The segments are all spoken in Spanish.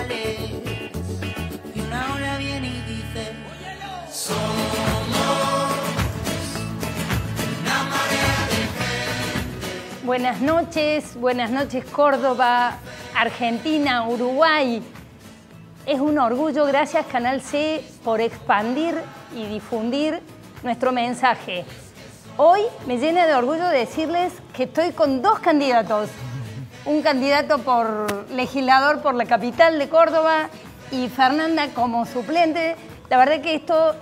sales y una ola viene y dice: somos una marea de gente. Buenas noches Córdoba, Argentina, Uruguay. Es un orgullo, gracias Canal C, por expandir y difundir nuestro mensaje. Hoy me llena de orgullo decirles que estoy con dos candidatos. Un candidato por legislador por la capital de Córdoba y Fernanda como suplente. La verdad que esto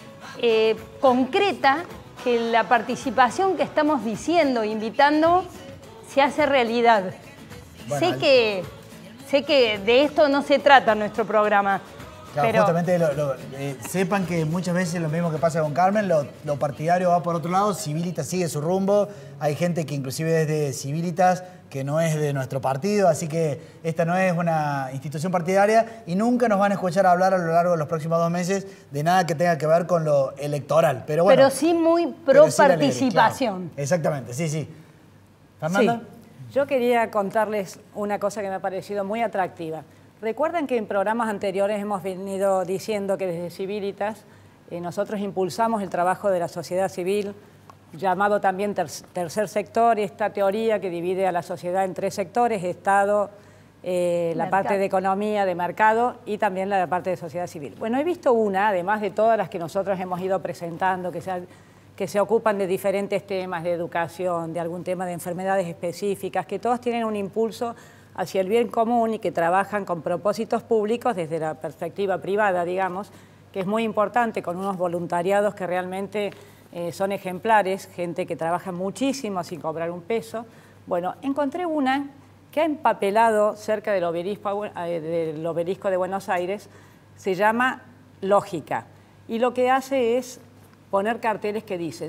concreta que la participación que estamos diciendo, invitando, se hace realidad. Bueno, sé que de esto no se trata nuestro programa. Claro, pero justamente sepan que muchas veces lo mismo que pasa con Carmen, lo partidario va por otro lado, Civilitas sigue su rumbo, hay gente que inclusive es de Civilitas, que no es de nuestro partido, así que esta no es una institución partidaria y nunca nos van a escuchar hablar a lo largo de los próximos 2 meses de nada que tenga que ver con lo electoral. Pero bueno, pero sí muy pro participación. Claro. Exactamente, sí. ¿Fernanda? Sí. Yo quería contarles una cosa que me ha parecido muy atractiva. Recuerden que en programas anteriores hemos venido diciendo que desde Civilitas nosotros impulsamos el trabajo de la sociedad civil, llamado también tercer sector, esta teoría que divide a la sociedad en 3 sectores: Estado, la parte de economía, de mercado y también la parte de sociedad civil. Bueno, he visto una, además de todas las que nosotros hemos ido presentando, que se ocupan de diferentes temas de educación, de algún tema de enfermedades específicas, que todos tienen un impulso hacia el bien común y que trabajan con propósitos públicos desde la perspectiva privada, digamos, que es muy importante, con unos voluntariados que realmente son ejemplares, gente que trabaja muchísimo sin cobrar un peso. Bueno, encontré una que ha empapelado cerca del obelisco de Buenos Aires, se llama Lógica, y lo que hace es poner carteles que dicen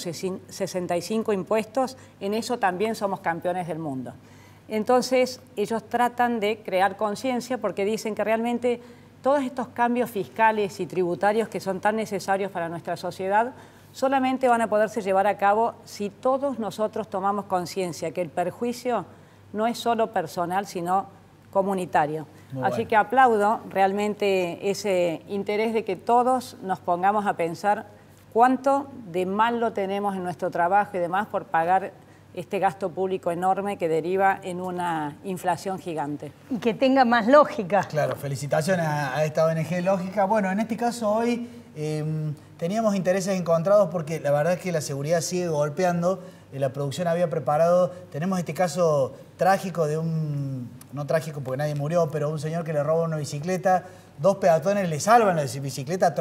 165 impuestos, en eso también somos campeones del mundo. Entonces, ellos tratan de crear conciencia porque dicen que realmente todos estos cambios fiscales y tributarios que son tan necesarios para nuestra sociedad solamente van a poderse llevar a cabo si todos nosotros tomamos conciencia que el perjuicio no es solo personal, sino comunitario. Así que aplaudo realmente ese interés de que todos nos pongamos a pensar cuánto de mal lo tenemos en nuestro trabajo y demás por pagar este gasto público enorme que deriva en una inflación gigante. Y que tenga más lógica. Claro, felicitaciones a esta ONG Lógica. Bueno, en este caso hoy teníamos intereses encontrados porque la verdad es que la seguridad sigue golpeando. La producción había preparado, tenemos este caso trágico de no trágico porque nadie murió, pero un señor que le roba una bicicleta, 2 peatones le salvan la bicicleta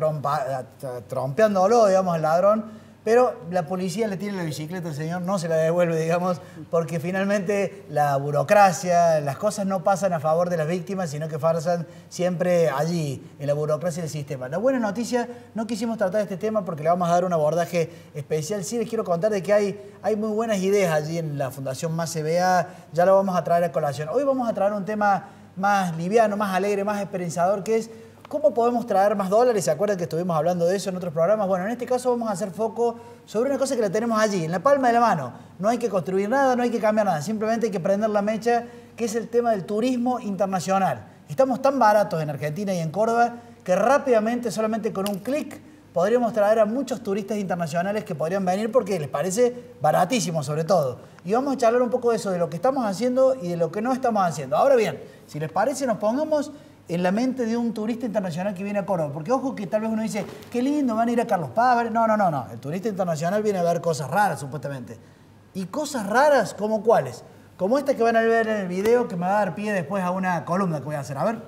trompeándolo, digamos, al ladrón. Pero la policía le tiene la bicicleta al señor, no se la devuelve, digamos, porque finalmente la burocracia, las cosas no pasan a favor de las víctimas, sino que pasan siempre allí, en la burocracia del sistema. La buena noticia, no quisimos tratar este tema porque le vamos a dar un abordaje especial. Sí les quiero contar de que hay muy buenas ideas allí en la Fundación Más CBA, ya lo vamos a traer a colación. Hoy vamos a traer un tema más liviano, más alegre, más esperanzador, que es ¿cómo podemos traer más dólares? ¿Se acuerdan que estuvimos hablando de eso en otros programas? Bueno, en este caso vamos a hacer foco sobre una cosa que la tenemos allí, en la palma de la mano. No hay que construir nada, no hay que cambiar nada, simplemente hay que prender la mecha, que es el tema del turismo internacional. Estamos tan baratos en Argentina y en Córdoba que rápidamente, solamente con un clic, podríamos traer a muchos turistas internacionales que podrían venir porque les parece baratísimo sobre todo. Y vamos a charlar un poco de eso, de lo que estamos haciendo y de lo que no estamos haciendo. Ahora bien, si les parece, nos pongamos en la mente de un turista internacional que viene a Córdoba. Porque ojo que tal vez uno dice, qué lindo, van a ir a Carlos Paz. No. El turista internacional viene a ver cosas raras, supuestamente. ¿Y cosas raras como cuáles? Como esta que van a ver en el video, que me va a dar pie después a una columna que voy a hacer. A ver.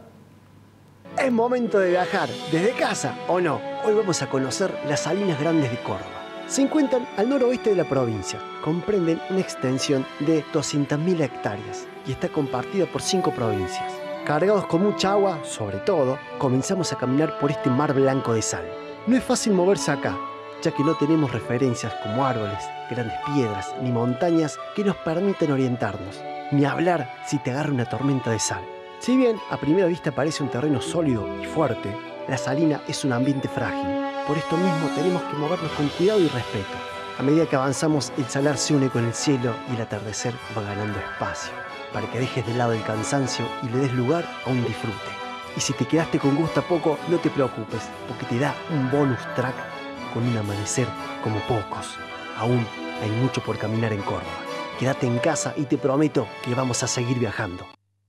Es momento de viajar, desde casa o no. Hoy vamos a conocer las Salinas Grandes de Córdoba. Se encuentran al noroeste de la provincia. Comprenden una extensión de 200.000 hectáreas y está compartida por 5 provincias. Cargados con mucha agua, sobre todo, comenzamos a caminar por este mar blanco de sal. No es fácil moverse acá, ya que no tenemos referencias como árboles, grandes piedras ni montañas que nos permitan orientarnos, ni hablar si te agarra una tormenta de sal. Si bien a primera vista parece un terreno sólido y fuerte, la salina es un ambiente frágil. Por esto mismo tenemos que movernos con cuidado y respeto. A medida que avanzamos, el salar se une con el cielo y el atardecer va ganando espacio, para que dejes de lado el cansancio y le des lugar a un disfrute. Y si te quedaste con gusto a poco, no te preocupes, porque te da un bonus track con un amanecer como pocos. Aún hay mucho por caminar en Córdoba. Quédate en casa y te prometo que vamos a seguir viajando.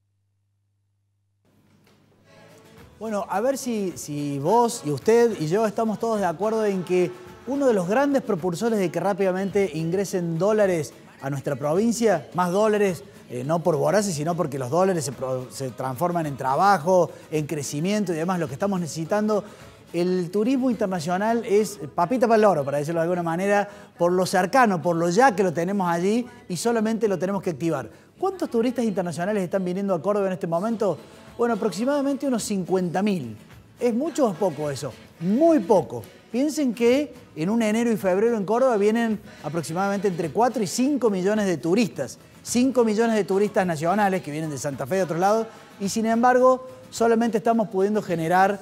Bueno, a ver si vos y usted y yo estamos todos de acuerdo en que uno de los grandes propulsores de que rápidamente ingresen dólares a nuestra provincia, más dólares, no por voraces, sino porque los dólares se transforman en trabajo, en crecimiento y demás, lo que estamos necesitando. El turismo internacional es papita para el loro, para decirlo de alguna manera, por lo cercano, por lo ya que lo tenemos allí y solamente lo tenemos que activar. ¿Cuántos turistas internacionales están viniendo a Córdoba en este momento? Bueno, aproximadamente unos 50.000. ¿Es mucho o es poco eso? Muy poco. Piensen que en un enero y febrero en Córdoba vienen aproximadamente entre 4 y 5 millones de turistas. 5 millones de turistas nacionales que vienen de Santa Fe de otros lados y sin embargo solamente estamos pudiendo generar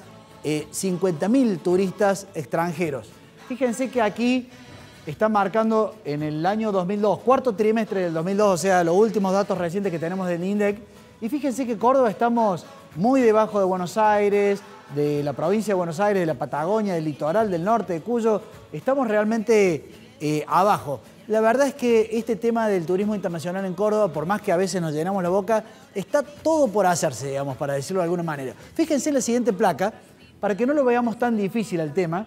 50.000 turistas extranjeros. Fíjense que aquí está marcando en el año 2002, cuarto trimestre del 2002, o sea, los últimos datos recientes que tenemos del INDEC. Y fíjense que Córdoba estamos muy debajo de Buenos Aires, de la provincia de Buenos Aires, de la Patagonia, del litoral, del norte, de Cuyo. Estamos realmente abajo. La verdad es que este tema del turismo internacional en Córdoba, por más que a veces nos llenamos la boca, está todo por hacerse, digamos, para decirlo de alguna manera. Fíjense en la siguiente placa, para que no lo veamos tan difícil al tema,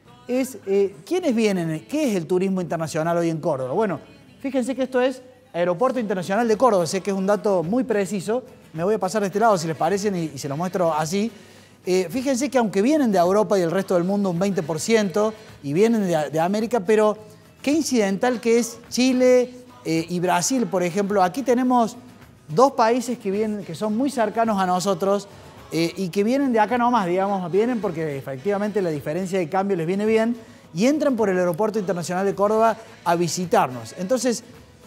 es ¿quiénes vienen? ¿Qué es el turismo internacional hoy en Córdoba? Bueno, fíjense que esto es Aeropuerto Internacional de Córdoba, sé que es un dato muy preciso, me voy a pasar de este lado si les parece y se los muestro así. Fíjense que aunque vienen de Europa y el resto del mundo un 20% y vienen de América, pero qué incidental que es Chile y Brasil, por ejemplo. Aquí tenemos dos países que son muy cercanos a nosotros y que vienen de acá nomás, digamos, vienen porque efectivamente la diferencia de cambio les viene bien y entran por el Aeropuerto Internacional de Córdoba a visitarnos. Entonces,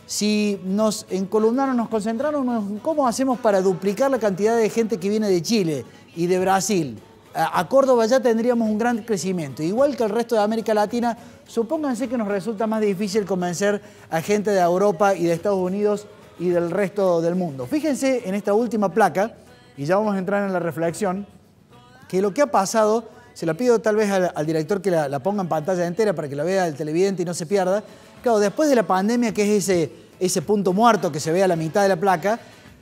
si nos encolumnaron, nos concentraron en cómo hacemos para duplicar la cantidad de gente que viene de Chile y de Brasil, a Córdoba ya tendríamos un gran crecimiento. Igual que el resto de América Latina, supónganse que nos resulta más difícil convencer a gente de Europa y de Estados Unidos y del resto del mundo. Fíjense en esta última placa, y ya vamos a entrar en la reflexión, que lo que ha pasado, se la pido tal vez al director que la ponga en pantalla entera para que la vea el televidente y no se pierda. Claro, después de la pandemia, que es ese punto muerto que se ve a la mitad de la placa,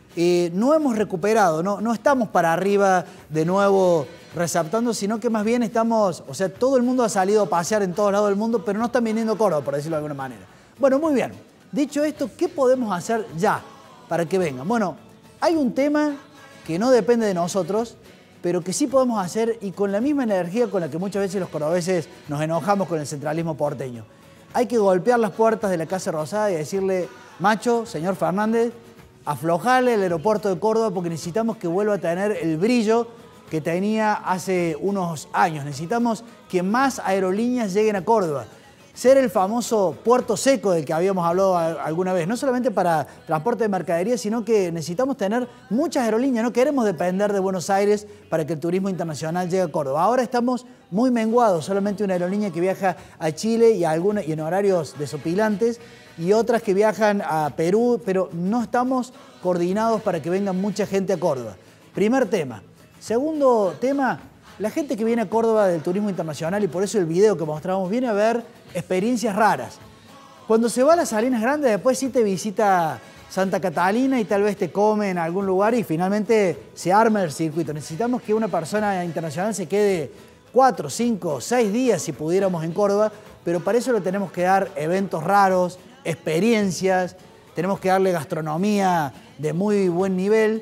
no hemos recuperado, no estamos para arriba de nuevo resaltando, sino que más bien estamos, o sea, todo el mundo ha salido a pasear en todos lados del mundo, pero no están viniendo a Córdoba, por decirlo de alguna manera. Bueno, muy bien. Dicho esto, ¿qué podemos hacer ya para que vengan? Bueno, hay un tema que no depende de nosotros, pero que sí podemos hacer y con la misma energía con la que muchas veces los cordobeses nos enojamos con el centralismo porteño. Hay que golpear las puertas de la Casa Rosada y decirle, macho, señor Fernández, aflojale el aeropuerto de Córdoba porque necesitamos que vuelva a tener el brillo que tenía hace unos años. Necesitamos que más aerolíneas lleguen a Córdoba. Ser el famoso puerto seco del que habíamos hablado alguna vez, no solamente para transporte de mercadería, sino que necesitamos tener muchas aerolíneas. No queremos depender de Buenos Aires para que el turismo internacional llegue a Córdoba. Ahora estamos muy menguados, solamente una aerolínea que viaja a Chile y en horarios desopilantes y otras que viajan a Perú, pero no estamos coordinados para que venga mucha gente a Córdoba. Primer tema. Segundo tema, la gente que viene a Córdoba del turismo internacional, y por eso el video que mostramos, viene a ver experiencias raras. Cuando se va a las Salinas Grandes, después sí te visita Santa Catalina y tal vez te come en algún lugar y finalmente se arma el circuito. Necesitamos que una persona internacional se quede 4, 5, 6 días si pudiéramos en Córdoba, pero para eso le tenemos que dar eventos raros, experiencias, tenemos que darle gastronomía de muy buen nivel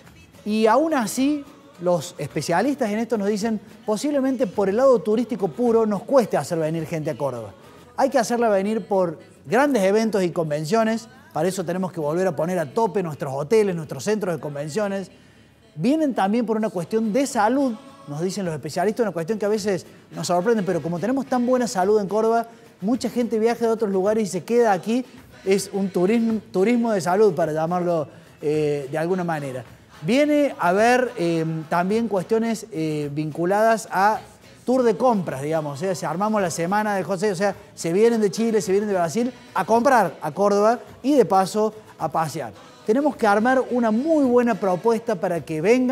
y aún así los especialistas en esto nos dicen posiblemente por el lado turístico puro nos cueste hacer venir gente a Córdoba. Hay que hacerla venir por grandes eventos y convenciones, para eso tenemos que volver a poner a tope nuestros hoteles, nuestros centros de convenciones. Vienen también por una cuestión de salud, nos dicen los especialistas, una cuestión que a veces nos sorprende, pero como tenemos tan buena salud en Córdoba, mucha gente viaja de otros lugares y se queda aquí. Es un turismo de salud, para llamarlo de alguna manera. Viene a haber también cuestiones vinculadas a tour de compras, digamos. O sea, si armamos la semana de José, o sea, se vienen de Chile, se vienen de Brasil a comprar a Córdoba y de paso a pasear. Tenemos que armar una muy buena propuesta para que vengan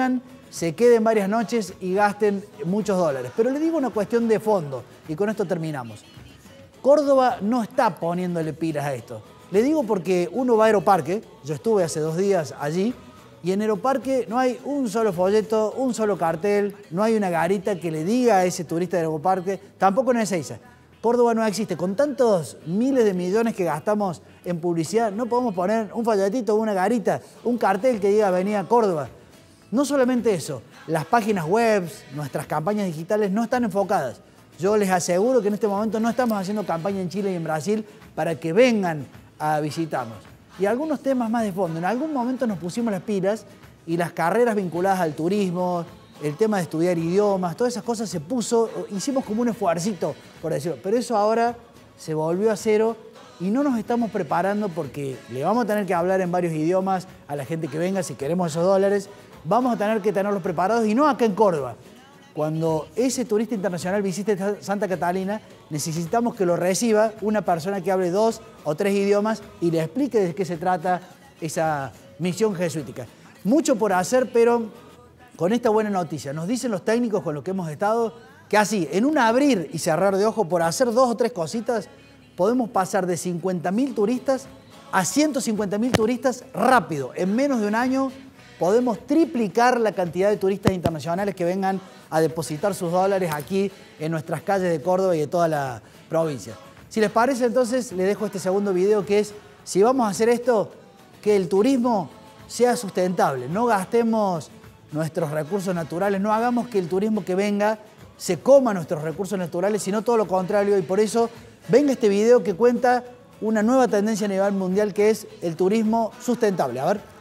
se queden varias noches y gasten muchos dólares. Pero le digo una cuestión de fondo, y con esto terminamos. Córdoba no está poniéndole pilas a esto. Le digo porque uno va a Aeroparque, yo estuve hace 2 días allí, y en Aeroparque no hay un solo folleto, un solo cartel, no hay una garita que le diga a ese turista de Aeroparque, tampoco en Ezeiza. Córdoba no existe. Con tantos miles de millones que gastamos en publicidad, no podemos poner un folletito, una garita, un cartel que diga Avenida Córdoba. No solamente eso, las páginas web, nuestras campañas digitales no están enfocadas. Yo les aseguro que en este momento no estamos haciendo campaña en Chile y en Brasil para que vengan a visitarnos. Y algunos temas más de fondo. En algún momento nos pusimos las pilas y las carreras vinculadas al turismo, el tema de estudiar idiomas, todas esas cosas se puso, hicimos como un esfuercito, por decirlo. Pero eso ahora se volvió a cero y no nos estamos preparando porque le vamos a tener que hablar en varios idiomas a la gente que venga si queremos esos dólares. Vamos a tener que tenerlos preparados y no acá en Córdoba. Cuando ese turista internacional visite Santa Catalina, necesitamos que lo reciba una persona que hable 2 o 3 idiomas y le explique de qué se trata esa misión jesuítica. Mucho por hacer, pero con esta buena noticia. Nos dicen los técnicos con los que hemos estado que así, en un abrir y cerrar de ojo, por hacer 2 o 3 cositas, podemos pasar de 50.000 turistas a 150.000 turistas rápido. En menos de un año podemos triplicar la cantidad de turistas internacionales que vengan a depositar sus dólares aquí en nuestras calles de Córdoba y de toda la provincia. Si les parece, entonces, les dejo este segundo video que es, si vamos a hacer esto, que el turismo sea sustentable. No gastemos nuestros recursos naturales, no hagamos que el turismo que venga se coma nuestros recursos naturales, sino todo lo contrario. Y por eso venga este video que cuenta una nueva tendencia a nivel mundial que es el turismo sustentable. A ver.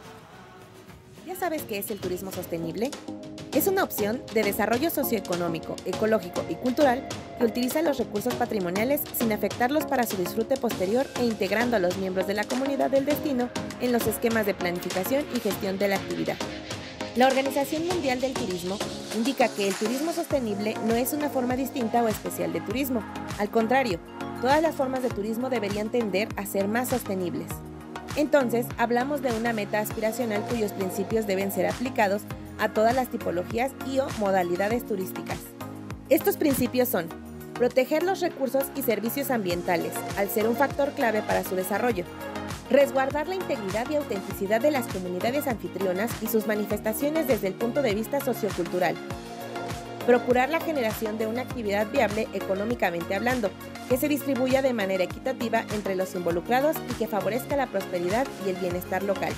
¿Ya sabes qué es el turismo sostenible? Es una opción de desarrollo socioeconómico, ecológico y cultural que utiliza los recursos patrimoniales sin afectarlos para su disfrute posterior e integrando a los miembros de la comunidad del destino en los esquemas de planificación y gestión de la actividad. La Organización Mundial del Turismo indica que el turismo sostenible no es una forma distinta o especial de turismo. Al contrario, todas las formas de turismo deberían tender a ser más sostenibles. Entonces, hablamos de una meta aspiracional cuyos principios deben ser aplicados a todas las tipologías y o modalidades turísticas. Estos principios son: proteger los recursos y servicios ambientales, al ser un factor clave para su desarrollo; resguardar la integridad y autenticidad de las comunidades anfitrionas y sus manifestaciones desde el punto de vista sociocultural; procurar la generación de una actividad viable económicamente hablando, que se distribuya de manera equitativa entre los involucrados y que favorezca la prosperidad y el bienestar local;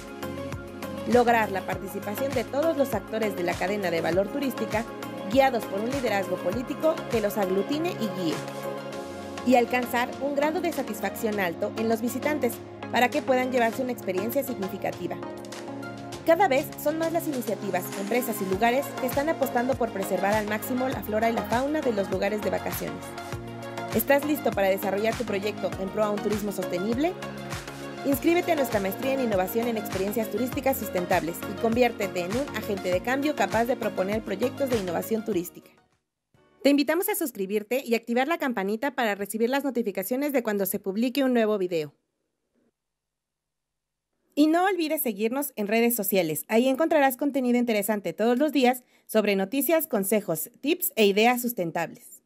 lograr la participación de todos los actores de la cadena de valor turística, guiados por un liderazgo político que los aglutine y guíe; y alcanzar un grado de satisfacción alto en los visitantes para que puedan llevarse una experiencia significativa. Cada vez son más las iniciativas, empresas y lugares que están apostando por preservar al máximo la flora y la fauna de los lugares de vacaciones. ¿Estás listo para desarrollar tu proyecto en pro a un turismo sostenible? Inscríbete a nuestra maestría en innovación en experiencias turísticas sustentables y conviértete en un agente de cambio capaz de proponer proyectos de innovación turística. Te invitamos a suscribirte y activar la campanita para recibir las notificaciones de cuando se publique un nuevo video. Y no olvides seguirnos en redes sociales. Ahí encontrarás contenido interesante todos los días sobre noticias, consejos, tips e ideas sustentables.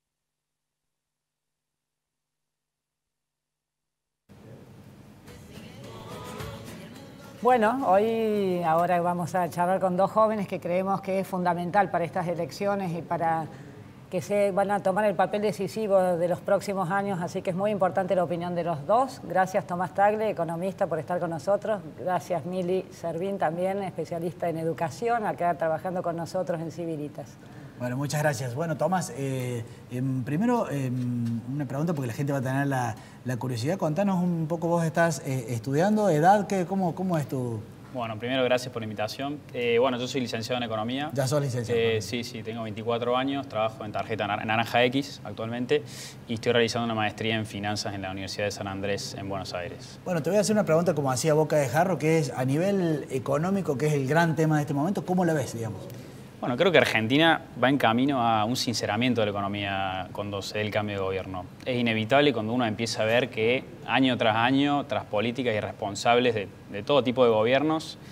Bueno, ahora vamos a charlar con 2 jóvenes que creemos que es fundamental para estas elecciones y para que se van a tomar el papel decisivo de los próximos años, así que es muy importante la opinión de los dos. Gracias Tomás Tagle, economista, por estar con nosotros. Gracias Mili Servín, también especialista en educación, acá trabajando con nosotros en Civilitas. Bueno, muchas gracias. Bueno, Tomás, primero una pregunta porque la gente va a tener la curiosidad. Contanos un poco, vos estás estudiando, edad, ¿cómo es tu...? Bueno, primero gracias por la invitación. Bueno, yo soy licenciado en Economía. ¿Ya sos licenciado? Sí, tengo 24 años, trabajo en tarjeta Naranja X actualmente y estoy realizando una maestría en Finanzas en la Universidad de San Andrés en Buenos Aires. Bueno, te voy a hacer una pregunta como hacía Boca de Jarro, que es a nivel económico, que es el gran tema de este momento, ¿cómo la ves, digamos? Bueno, creo que Argentina va en camino a un sinceramiento de la economía cuando se dé el cambio de gobierno. Es inevitable cuando uno empieza a ver que año, tras políticas irresponsables de todo tipo de gobiernos,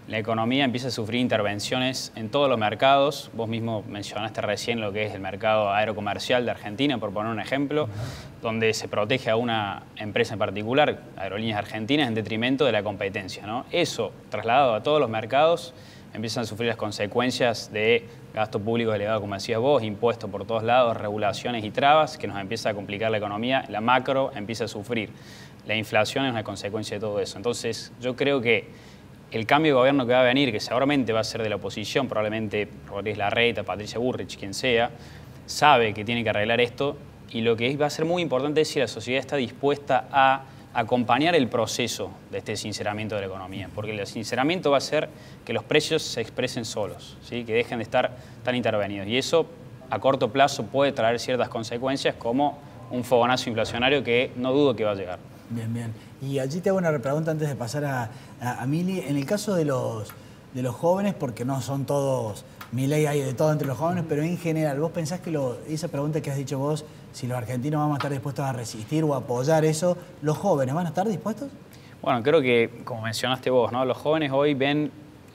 la economía empieza a sufrir intervenciones en todos los mercados. Vos mismo mencionaste recién lo que es el mercado aerocomercial de Argentina, por poner un ejemplo, donde se protege a una empresa en particular, Aerolíneas Argentinas, en detrimento de la competencia, ¿no? Eso, trasladado a todos los mercados, empiezan a sufrir las consecuencias de gasto público elevado, como decías vos, impuestos por todos lados, regulaciones y trabas, que nos empieza a complicar la economía. La macro empieza a sufrir. La inflación es una consecuencia de todo eso. Entonces, yo creo que el cambio de gobierno que va a venir, que seguramente va a ser de la oposición, probablemente Rodríguez Larreta, Patricia Bullrich, quien sea, sabe que tiene que arreglar esto, y lo que va a ser muy importante es si la sociedad está dispuesta a acompañar el proceso de este sinceramiento de la economía, porque el sinceramiento va a hacer que los precios se expresen solos, ¿sí? Que dejen de estar tan intervenidos, y eso a corto plazo puede traer ciertas consecuencias como un fogonazo inflacionario que no dudo que va a llegar. Bien, bien. Y allí te hago una pregunta antes de pasar a Mili. En el caso de los jóvenes, porque no son todos, Milei hay de todo entre los jóvenes, pero en general, ¿vos pensás que esa pregunta que has dicho vos, si los argentinos vamos a estar dispuestos a resistir o a apoyar eso, los jóvenes van a estar dispuestos? Bueno, creo que, como mencionaste vos, ¿no? Los jóvenes hoy ven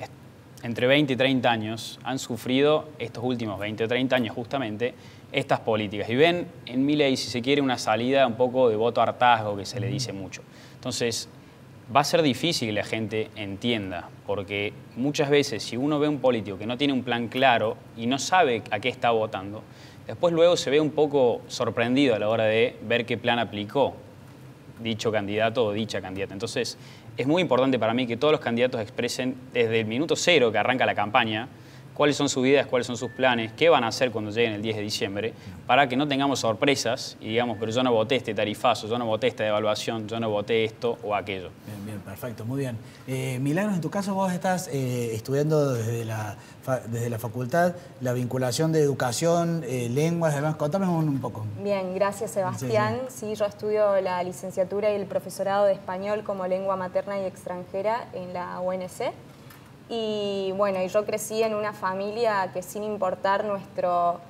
entre 20 y 30 años, han sufrido estos últimos 20 o 30 años justamente estas políticas y ven en Milei, si se quiere, una salida un poco de voto hartazgo que se le dice mucho. Entonces, va a ser difícil que la gente entienda, porque muchas veces si uno ve un político que no tiene un plan claro y no sabe a qué está votando, después luego se ve un poco sorprendido a la hora de ver qué plan aplicó dicho candidato o dicha candidata. Entonces, es muy importante para mí que todos los candidatos expresen desde el minuto cero que arranca la campaña cuáles son sus ideas, cuáles son sus planes, qué van a hacer cuando lleguen el 10 de diciembre, para que no tengamos sorpresas y digamos, pero yo no voté este tarifazo, yo no voté esta devaluación, yo no voté esto o aquello. Bien, bien, perfecto, muy bien. Milagros, en tu caso vos estás estudiando desde la facultad la vinculación de educación, lenguas, además, contame un poco. Bien, gracias Sebastián. Sí, yo estudio la licenciatura y el profesorado de español como lengua materna y extranjera en la UNC. Y bueno, yo crecí en una familia que sin importar nuestro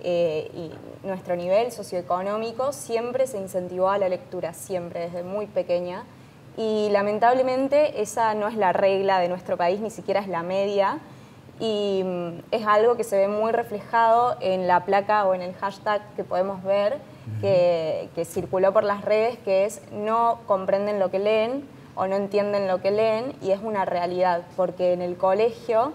nivel socioeconómico siempre se incentivó a la lectura, siempre, desde muy pequeña. Y lamentablemente esa no es la regla de nuestro país, ni siquiera es la media. Y es algo que se ve muy reflejado en la placa o en el hashtag que podemos ver, que circuló por las redes, que es no comprenden lo que leen, o no entienden lo que leen, y es una realidad, porque en el colegio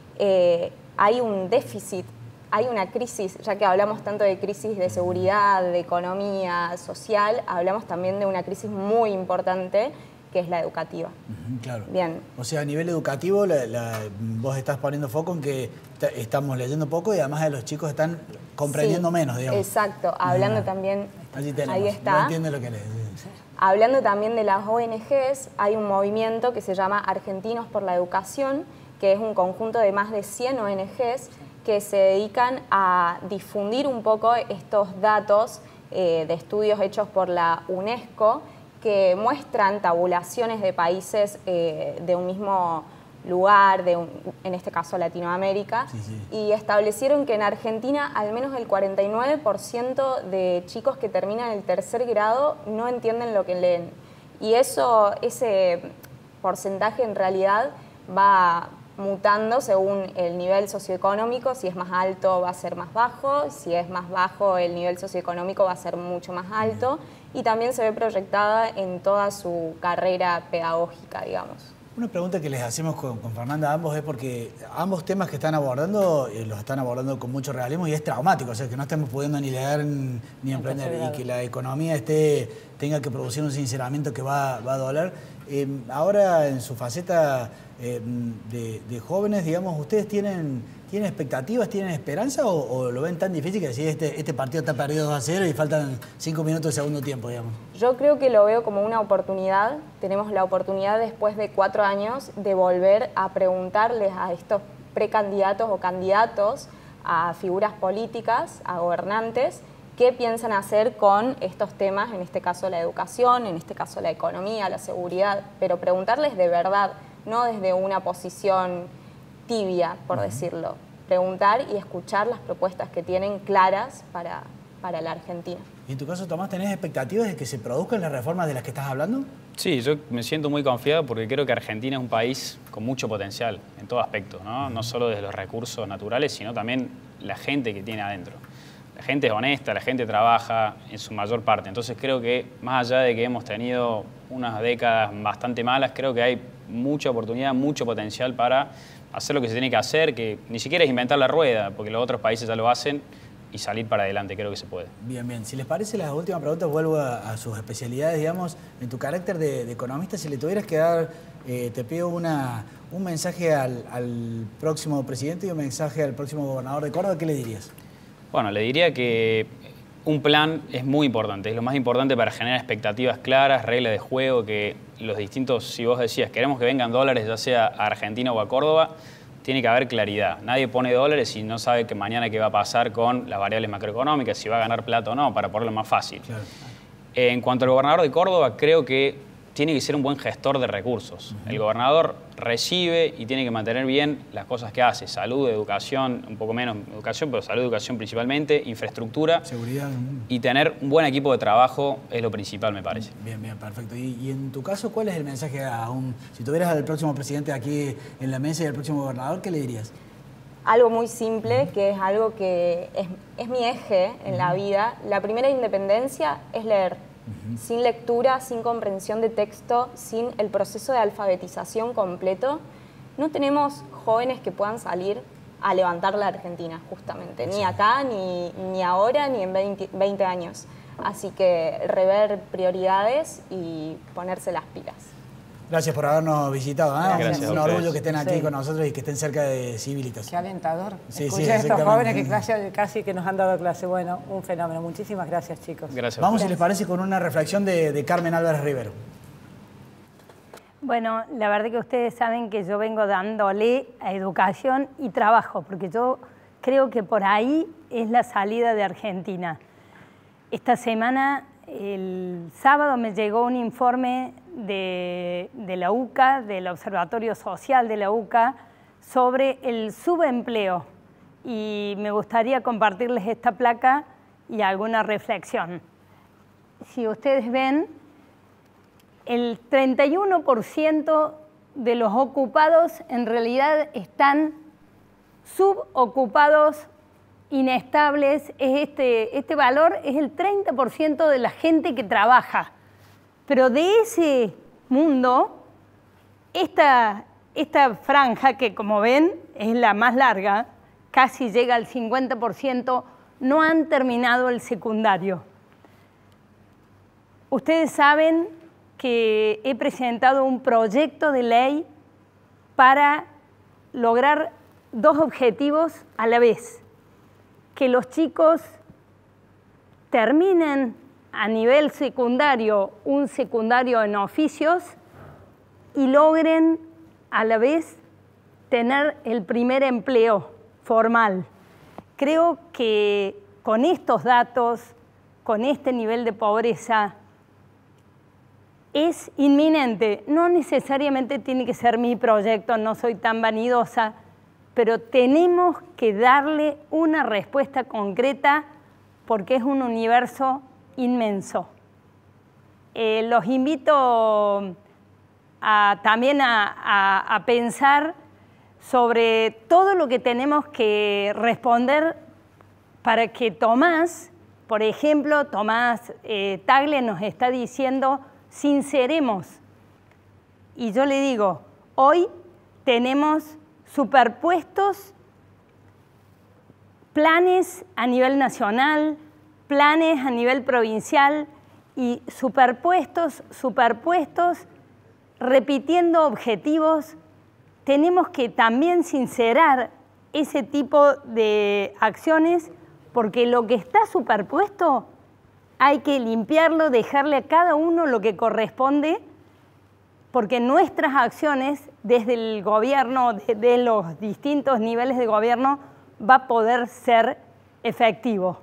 hay un déficit, hay una crisis, ya que hablamos tanto de crisis de seguridad, de economía social, hablamos también de una crisis muy importante, que es la educativa. Claro. Bien. O sea, a nivel educativo, vos estás poniendo foco en que estamos leyendo poco y además de los chicos están comprendiendo menos, digamos. Exacto, hablando también... Allí tenemos, ahí está. No entiende lo que lees. Hablando también de las ONGs, hay un movimiento que se llama Argentinos por la Educación, que es un conjunto de más de 100 ONGs que se dedican a difundir un poco estos datos de estudios hechos por la UNESCO, que muestran tabulaciones de países de un mismo lugar, en este caso Latinoamérica, y establecieron que en Argentina al menos el 49% de chicos que terminan el tercer grado no entienden lo que leen. Y ese porcentaje en realidad va mutando según el nivel socioeconómico. Si es más alto va a ser más bajo, si es más bajo el nivel socioeconómico va a ser mucho más alto, y también se ve proyectada en toda su carrera pedagógica, digamos. Una pregunta que les hacemos con Fernanda a ambos es porque ambos temas que están abordando los están abordando con mucho realismo y es traumático, o sea, que no estemos pudiendo ni leer ni emprender y que la economía tenga que producir un sinceramiento que va a doler. Ahora, en su faceta de jóvenes, digamos, ¿ustedes tienen expectativas, tienen esperanza o lo ven tan difícil que decir este partido está perdido 2-0 y faltan 5 minutos de segundo tiempo, digamos? Yo creo que lo veo como una oportunidad. Tenemos la oportunidad después de 4 años de volver a preguntarles a estos precandidatos o candidatos, a figuras políticas, a gobernantes, qué piensan hacer con estos temas, en este caso la educación, en este caso la economía, la seguridad, pero preguntarles de verdad, no desde una posición tibia, por decirlo. Preguntar y escuchar las propuestas que tienen claras para la Argentina. ¿Y en tu caso, Tomás, tenés expectativas de que se produzcan las reformas de las que estás hablando? Sí, yo me siento muy confiado porque creo que Argentina es un país con mucho potencial en todo aspecto, ¿no? No solo desde los recursos naturales, sino también la gente que tiene adentro. La gente es honesta, la gente trabaja en su mayor parte. Entonces creo que más allá de que hemos tenido unas décadas bastante malas, creo que hay mucha oportunidad, mucho potencial para hacer lo que se tiene que hacer, que ni siquiera es inventar la rueda, porque los otros países ya lo hacen, y salir para adelante, creo que se puede. Bien, bien. Si les parece, las últimas preguntas vuelvo a sus especialidades, digamos, en tu carácter de economista, si le tuvieras que dar, te pido un mensaje al próximo presidente y un mensaje al próximo gobernador de Córdoba, ¿qué le dirías? Bueno, le diría que un plan es muy importante, es lo más importante para generar expectativas claras, reglas de juego, que los distintos, si vos decías, queremos que vengan dólares, ya sea a Argentina o a Córdoba, tiene que haber claridad. Nadie pone dólares y no sabe que mañana qué va a pasar con las variables macroeconómicas, si va a ganar plata o no, para ponerlo más fácil. Claro. En cuanto al gobernador de Córdoba, creo que tiene que ser un buen gestor de recursos. El gobernador recibe y tiene que mantener bien las cosas que hace. Salud, educación, un poco menos educación, pero salud, educación principalmente, infraestructura. Seguridad. Y tener un buen equipo de trabajo es lo principal, me parece. Bien, bien, perfecto. Y en tu caso, ¿cuál es el mensaje si tuvieras al próximo presidente aquí en la mesa y al próximo gobernador, qué le dirías? Algo muy simple, que es algo que es mi eje en la vida. La primera independencia es leer. Sin lectura, sin comprensión de texto, sin el proceso de alfabetización completo, no tenemos jóvenes que puedan salir a levantar la Argentina, justamente. Ni acá, ni ahora, ni en 20 años. Así que rever prioridades y ponerse las pilas. Gracias por habernos visitado. Gracias un orgullo que estén aquí con nosotros y que estén cerca de Civilitas. Qué alentador. Sí, Escuchar a estos jóvenes que casi que nos han dado clase. Bueno, un fenómeno. Muchísimas gracias, chicos. Gracias. Vamos, si les parece, con una reflexión de Carmen Álvarez Rivero. Bueno, la verdad que ustedes saben que yo vengo dándole a educación y trabajo, porque yo creo que por ahí es la salida de Argentina. Esta semana, el sábado, me llegó un informe de la UCA, del Observatorio Social de la UCA, sobre el subempleo. Y me gustaría compartirles esta placa y alguna reflexión. Si ustedes ven, el 31% de los ocupados en realidad están subocupados, inestables. Este valor es el 30% de la gente que trabaja. Pero de ese mundo, esta franja, que como ven es la más larga, casi llega al 50%, no han terminado el secundario. Ustedes saben que he presentado un proyecto de ley para lograr dos objetivos a la vez. Que los chicos terminen a nivel secundario un secundario en oficios y logren a la vez tener el primer empleo formal. Creo que con estos datos, con este nivel de pobreza, es inminente. No necesariamente tiene que ser mi proyecto, no soy tan vanidosa, pero tenemos que darle una respuesta concreta porque es un universo inmenso. Los invito también a pensar sobre todo lo que tenemos que responder para que Tomás, por ejemplo, Tomás Tagle nos está diciendo, sinceremos. Y yo le digo, hoy tenemos superpuestos planes a nivel nacional, planes a nivel provincial y superpuestos, repitiendo objetivos. Tenemos que también sincerar ese tipo de acciones porque lo que está superpuesto hay que limpiarlo, dejarle a cada uno lo que corresponde, porque nuestras acciones desde el gobierno, de los distintos niveles de gobierno, va a poder ser efectivo.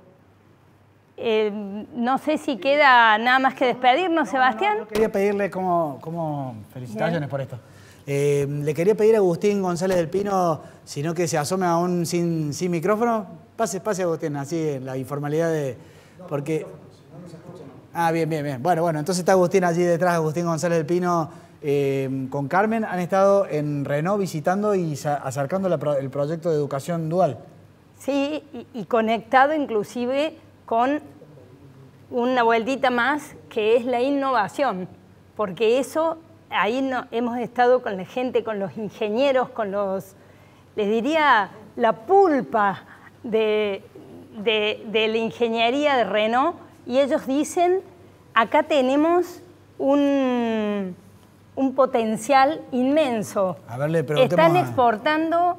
No sé si queda nada más que despedirnos, Sebastián. Yo quería pedirle felicitaciones por esto. Le quería pedir a Agustín González del Pino, si no que se asome aún sin micrófono. Pase Agustín, así en la informalidad de... Porque... Ah, bien, bien, bien. Bueno, entonces está Agustín allí detrás, Agustín González del Pino, con Carmen. Han estado en Renault visitando y acercando el proyecto de educación dual. Sí, y conectado inclusive con una vueltita más, que es la innovación, porque eso, ahí hemos estado con la gente, con los ingenieros, con los, les diría, la pulpa de la ingeniería de Renault, y ellos dicen, acá tenemos un potencial inmenso. A ver, le preguntemos Están exportando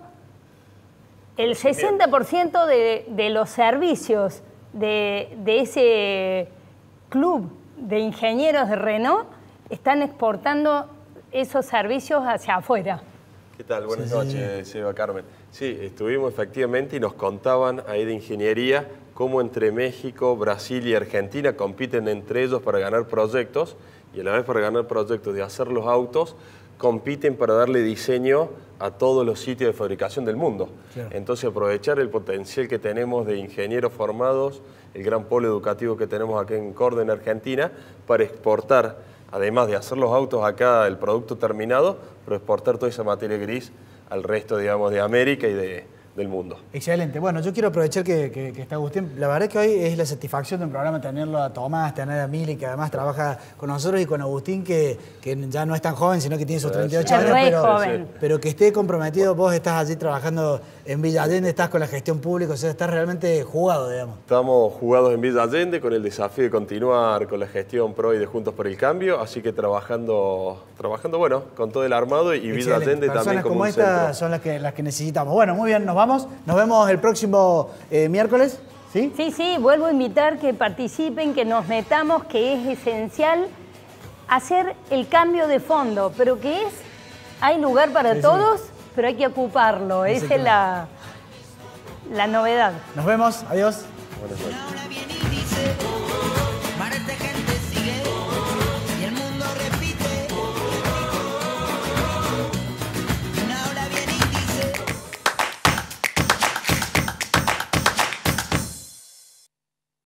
el 60% de los servicios de ese club de ingenieros de Renault, están exportando esos servicios hacia afuera. ¿Qué tal? Buenas noches, Seba, Carmen. Sí, estuvimos efectivamente y nos contaban ahí de ingeniería cómo entre México, Brasil y Argentina compiten entre ellos para ganar proyectos y a la vez para ganar proyectos de hacer los autos, compiten para darle diseño a todos los sitios de fabricación del mundo. Claro. Entonces aprovechar el potencial que tenemos de ingenieros formados, el gran polo educativo que tenemos acá en Córdoba, en Argentina, para exportar, además de hacer los autos acá, el producto terminado, pero exportar toda esa materia gris al resto, digamos, de América y del mundo. Excelente. Bueno, yo quiero aprovechar que está Agustín. La verdad es que hoy es la satisfacción de un programa tenerlo a Tomás, tener a Mili, que además trabaja con nosotros, y con Agustín, que ya no es tan joven, sino que tiene sus 38 años, pero que esté comprometido. Vos estás allí trabajando en Villa Allende, estás con la gestión pública, o sea, estás realmente jugado, digamos. Estamos jugados en Villa Allende con el desafío de continuar con la gestión PRO y de Juntos por el Cambio, así que trabajando bueno, con todo el armado, y Villa Allende también como un centro. Personas como estas son las que necesitamos. Bueno, muy bien, nos vamos. Nos vemos el próximo miércoles. ¿Sí? Sí, vuelvo a invitar que participen, que nos metamos, que es esencial hacer el cambio de fondo, pero que hay lugar para todos, pero hay que ocuparlo. Esa es la novedad. Nos vemos. Adiós. Buenas noches.